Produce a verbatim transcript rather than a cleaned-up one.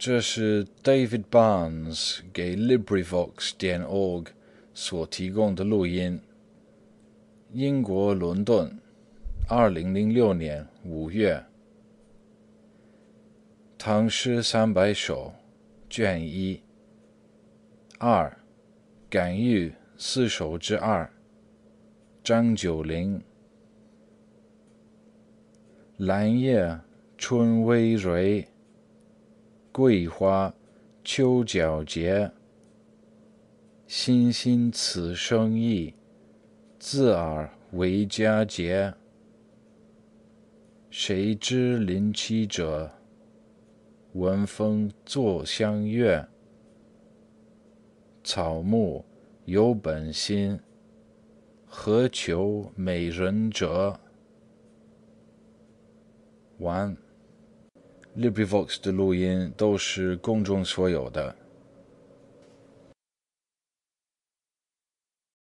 这是 David Barnes 给 LibriVox 点 org 所提供的录音。英国伦敦，二零零六年五月。唐诗三百首，卷一。二，感遇四首之二。张九龄。兰叶春葳蕤，桂花秋皎洁。欣欣此生意，自尔为佳节。谁知林栖者，闻风作相悦。草木有本心，何求美人折？完。LibriVox 的录音都是公众所有的。